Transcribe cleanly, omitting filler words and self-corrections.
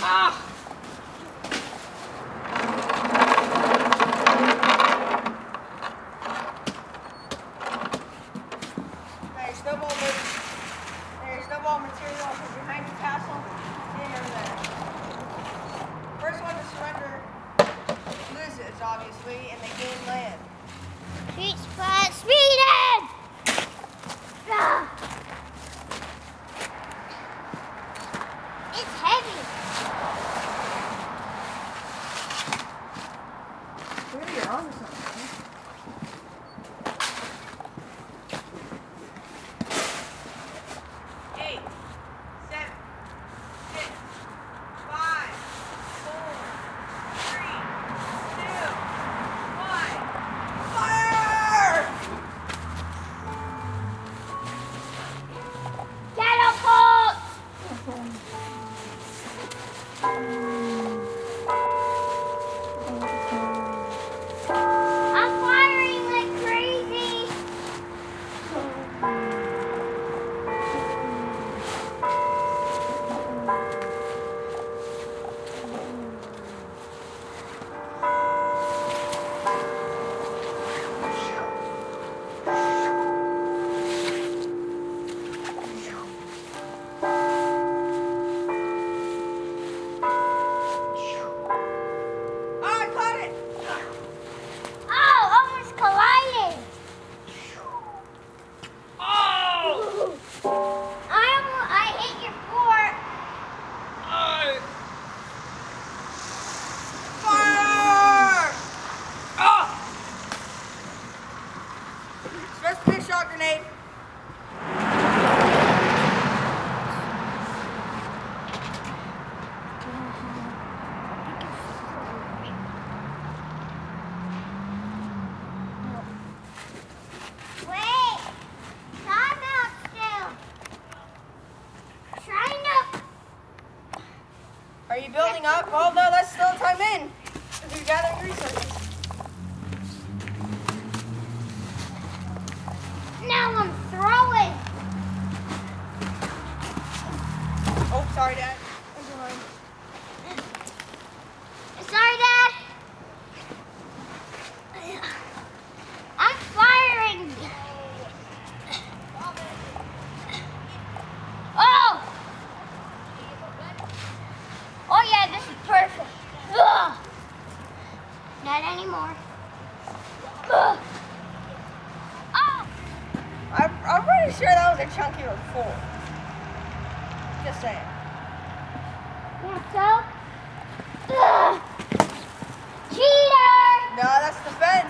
Ah! There's snowball material behind the castle and over there. First one to surrender loses, obviously, and they gain land. Sweet spot, Sweden! Ah. It's heavy. Maybe you're on to something. 8, 7, 6, 5, 4, 3, 2, 1. Fire! Catapult! I'm firing like crazy. Shot grenade. Wait! Time out still. Trying to... Are you building up? Well, no, that's still time in. You're gathering resources. Now I'm throwing. Oh, sorry, Dad. Sorry, Dad. I'm firing. Oh! Oh yeah, this is perfect. Ugh. Not anymore. Ugh. Oh! I'm pretty sure that was a chunky one before. Just saying. Yeah, so? Ugh. Cheater! No, that's the fence.